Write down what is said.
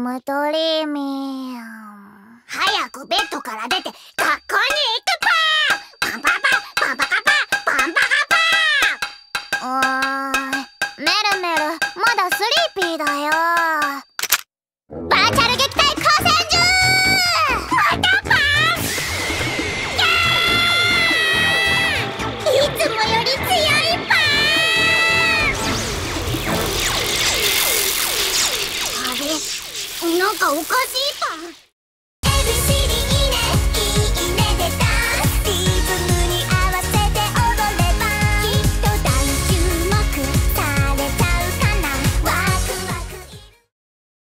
ムドリーミー。 早くベッドから出て学校に行くパー。パンパンパンパンパカパパンパカパ。 メルメル、まだスリーピーだよ。バーチャル撃退光線銃。 パタパン。いつもより強いパー。あれ、なんかおかし